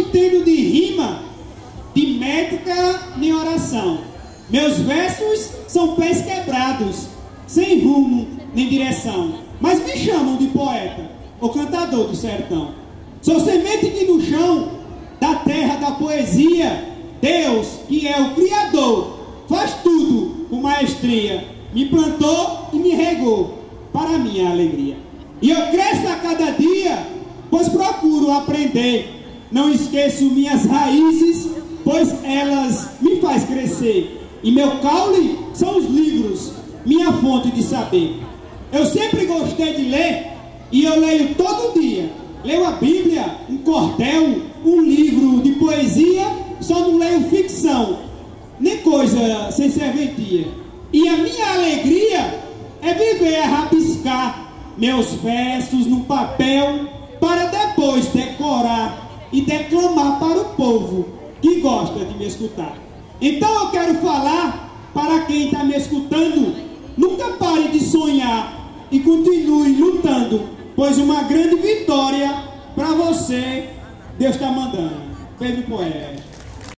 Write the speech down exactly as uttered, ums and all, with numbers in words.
entendo de rima, de métrica nem oração. Meus versos são pés quebrados, sem rumo nem direção. Mas me chamam de poeta, ou cantador do sertão. Sou semente que no chão da terra da poesia, Deus, que é o Criador, faz tudo com maestria. Me plantou e me regou para minha alegria. E eu cresço a cada dia, pois procuro aprender. Não esqueço minhas raízes, pois elas me faz crescer. E meu caule são os livros, minha fonte de saber. Eu sempre gostei de ler, e eu leio todo dia. Leio a Bíblia, um cordel, um livro de poesia. Só não leio ficção, nem coisa sem serventia. E a minha alegria é viver a rabiscar meus versos no papel, para depois decorar e declamar para o povo que gosta de me escutar. Então eu quero falar para quem está me escutando: nunca pare de sonhar e continue lutando, pois uma grande vitória para você Deus está mandando. Pedro Poeta.